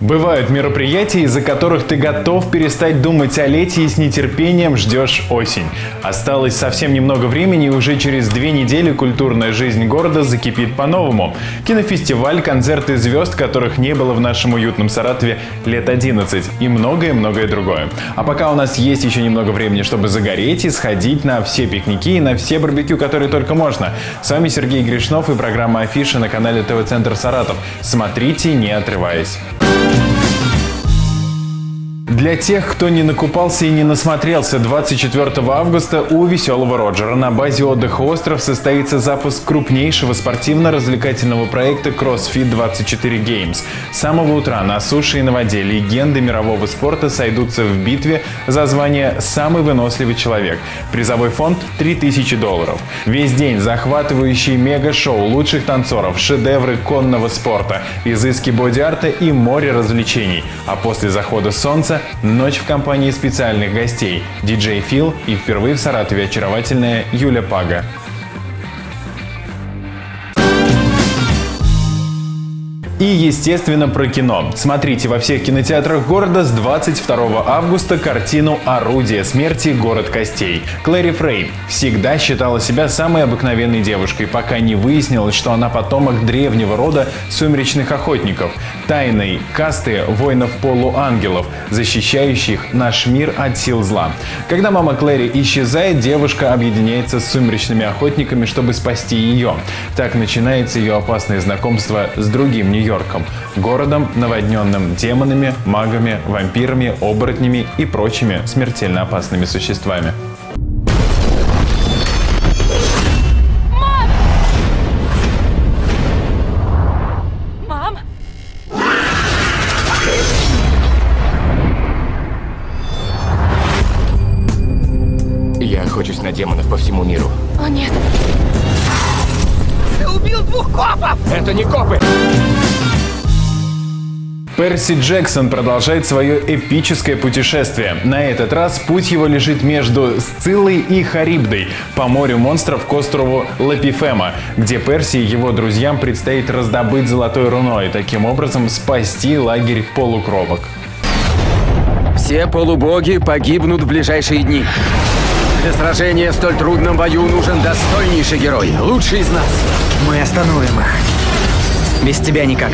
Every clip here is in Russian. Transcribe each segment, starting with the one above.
Бывают мероприятия, из-за которых ты готов перестать думать о лете и с нетерпением ждешь осень. Осталось совсем немного времени, и уже через 2 недели культурная жизнь города закипит по-новому. Кинофестиваль, концерты звезд, которых не было в нашем уютном Саратове лет 11, и многое-многое другое. А пока у нас есть еще немного времени, чтобы загореть и сходить на все пикники и на все барбекю, которые только можно. С вами Сергей Грешнов и программа «Афиша» на канале ТВ-центр Саратов. Смотрите, не отрываясь. Для тех, кто не накупался и не насмотрелся, 24 августа у Веселого Роджера на базе отдыха «Остров» состоится запуск крупнейшего спортивно-развлекательного проекта CrossFit 24 Games. С самого утра на суше и на воде легенды мирового спорта сойдутся в битве за звание «Самый выносливый человек». Призовой фонд – $3000. Весь день захватывающие мега-шоу лучших танцоров, шедевры конного спорта, изыски боди-арта и море развлечений. А после захода солнца – ночь в компании специальных гостей – диджей Фил и впервые в Саратове очаровательная Юля Пага. И, естественно, про кино. Смотрите во всех кинотеатрах города с 22 августа картину «Орудие смерти. Город костей». Клэри Фрей всегда считала себя самой обыкновенной девушкой, пока не выяснилось, что она потомок древнего рода сумеречных охотников, тайной касты воинов-полуангелов, защищающих наш мир от сил зла. Когда мама Клэри исчезает, девушка объединяется с сумеречными охотниками, чтобы спасти ее. Так начинается ее опасное знакомство с другим Нью-Йорком, городом, наводненным демонами, магами, вампирами, оборотнями и прочими смертельно опасными существами. Мам! Я охочусь на демонов по всему миру. О, нет! Ты убил 2 копов! Это не копы! Перси Джексон продолжает свое эпическое путешествие. На этот раз путь его лежит между Сциллой и Харибдой по морю монстров к острову Лапифема, где Перси и его друзьям предстоит раздобыть золотое руно и таким образом спасти лагерь полукровок. Все полубоги погибнут в ближайшие дни. Для сражения в столь трудном бою нужен достойнейший герой, лучший из нас. Мы остановим их. Без тебя никак.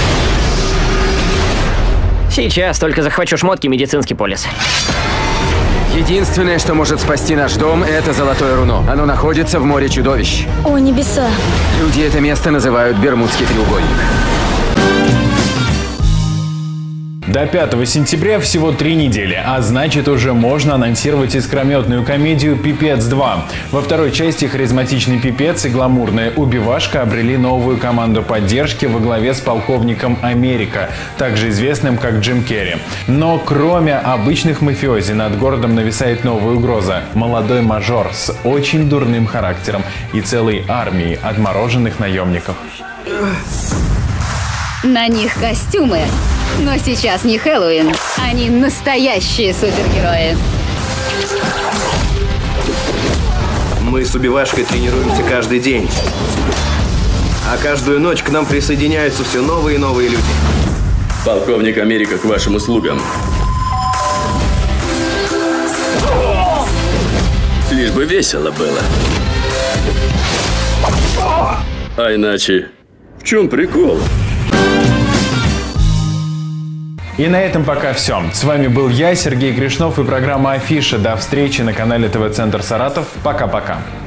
Сейчас только захвачу шмотки, медицинский полис. Единственное, что может спасти наш дом, это золотое руно. Оно находится в море чудовищ. О, небеса! Люди это место называют Бермудский треугольник. До 5 сентября всего 3 недели, а значит уже можно анонсировать искрометную комедию «Пипец 2». Во второй части харизматичный Пипец и гламурная убивашка обрели новую команду поддержки во главе с полковником Америка, также известным как Джим Керри. Но кроме обычных мафиози над городом нависает новая угроза – молодой мажор с очень дурным характером и целой армией отмороженных наемников. На них костюмы. Но сейчас не Хэллоуин. Они настоящие супергерои. Мы с убивашкой тренируемся каждый день. А каждую ночь к нам присоединяются все новые и новые люди. Полковник Америка к вашим услугам. Лишь бы весело было. А иначе, в чем прикол? И на этом пока все. С вами был я, Сергей Грешнов, и программа «Афиша». До встречи на канале ТВ-центр Саратов. Пока-пока.